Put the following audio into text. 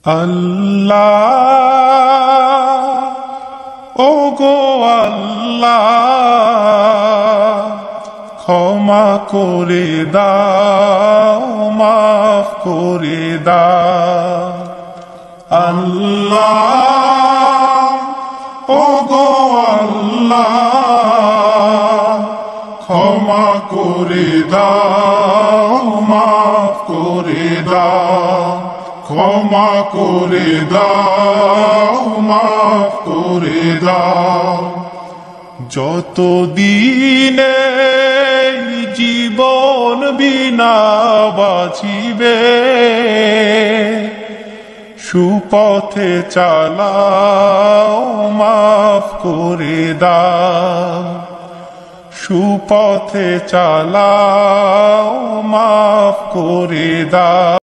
আল্লাহ ওগো আল্লাহ ক্ষমা করে দাও মাফ করে দাও আল্লাহ ওগো আল্লাহ ক্ষমা করে দাও মাফ করে দাও ক্ষমা করে দাও মাফ করে দাও যতদিনে জীবন বিনা বাঁচিবে সুপথে চালাও মাফ করে দাও সুপথে চালাও মাফ করে দাও।